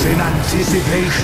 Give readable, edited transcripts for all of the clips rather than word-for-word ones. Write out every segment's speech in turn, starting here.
breaks in anticipation.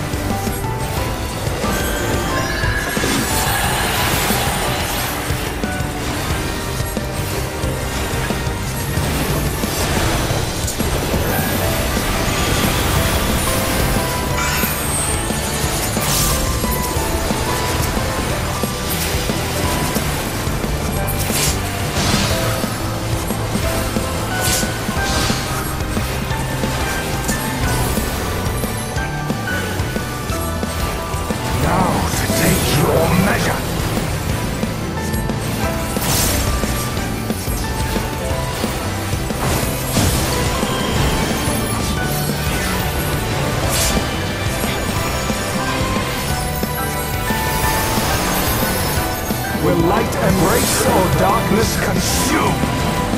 Will light embrace or darkness consume?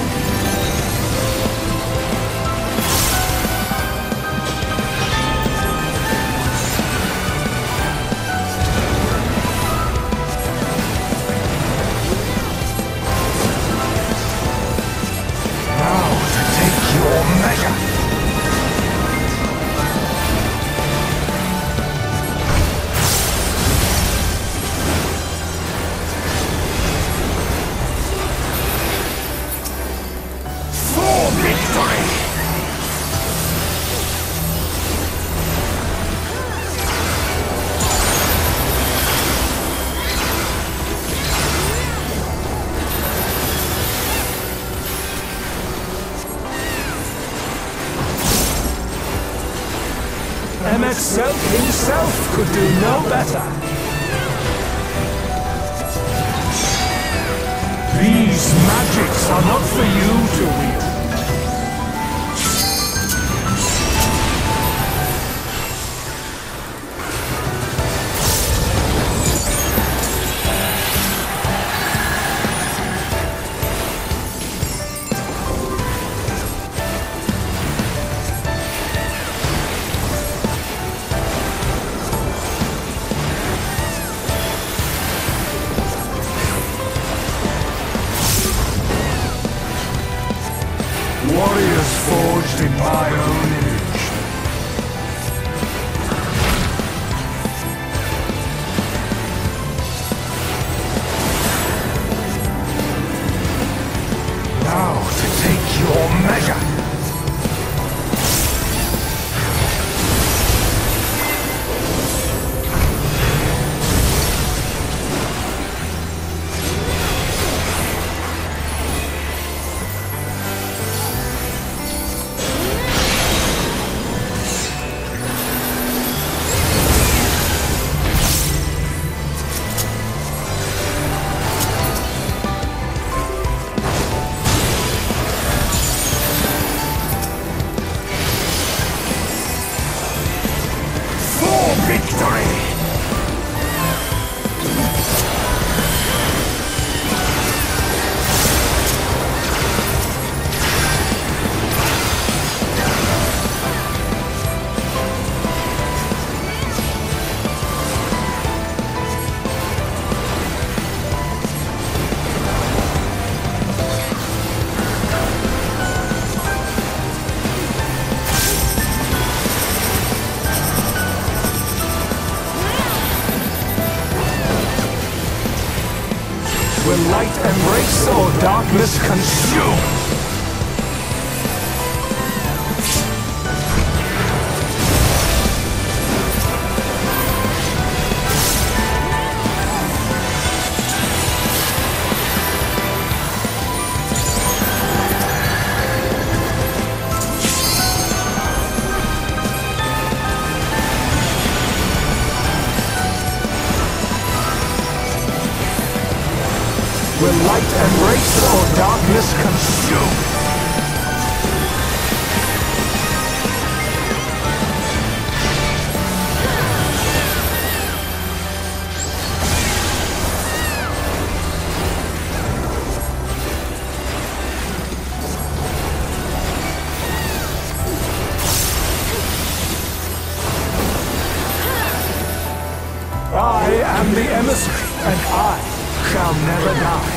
MSL himself could do no better. These magics are not for you to wield. Warriors forged in my own image. Now to take your measure. Victory! Will light embrace or darkness consume? Will light embrace or darkness consume? I am the emissary, and I shall never die.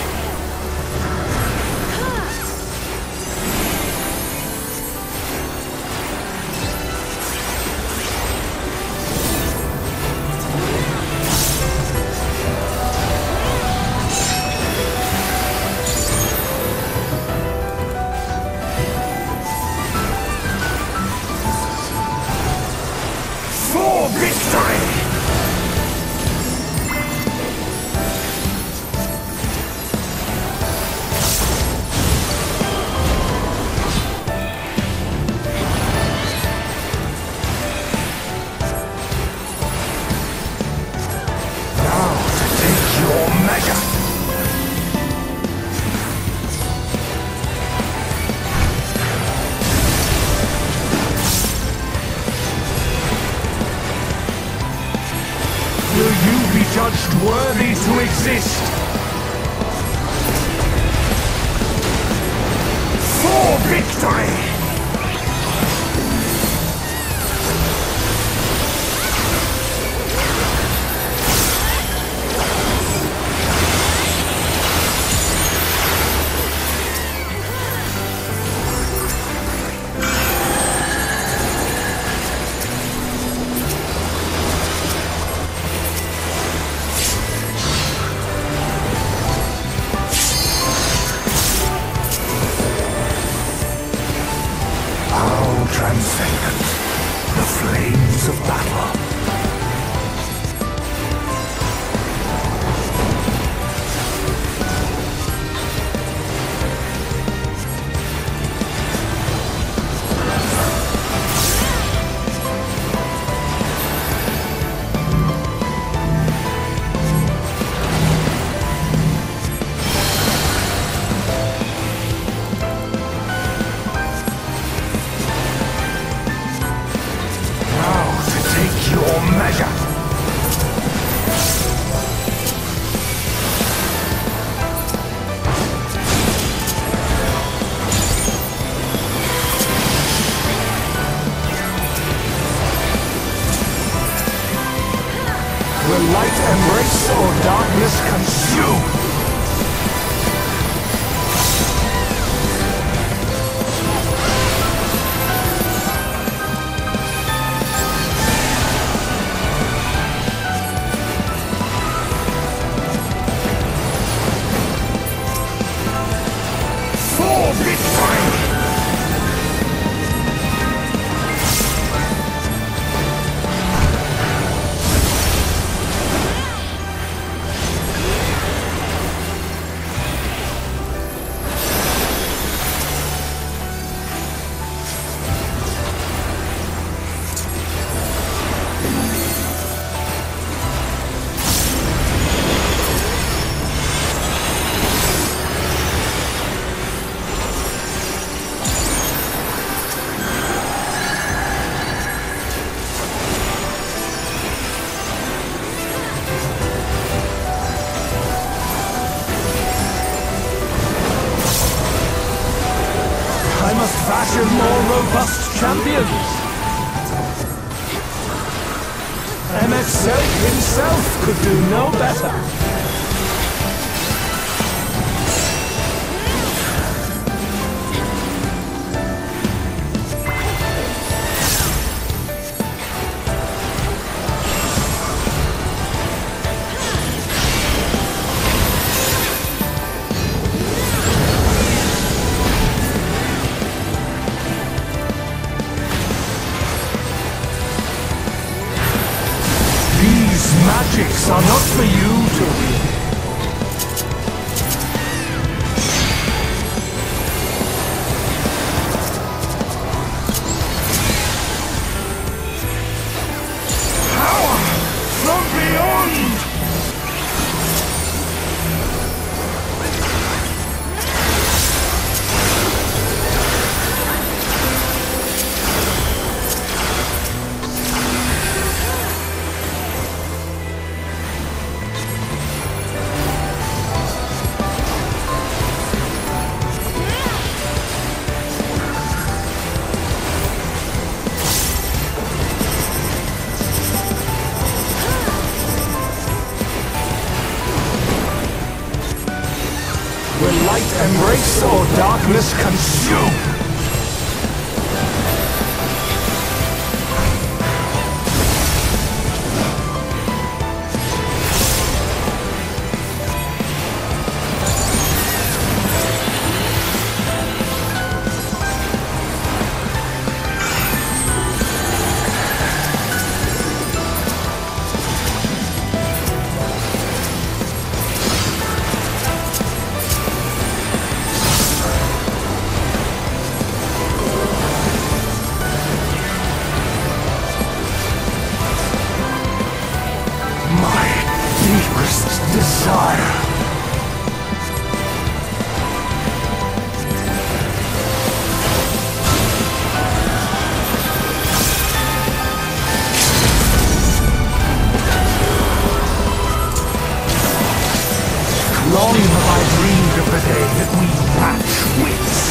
measure! Will you be judged worthy to exist? For victory! Transcendent, the flames of battle. Will light embrace or darkness consume? For victory! I must fashion more robust champions. MX8 himself could do no better. Magics are not for you to wield. Power from beyond! Will light embrace or darkness consume? worst desire. Long have I dreamed of the day that we match wits.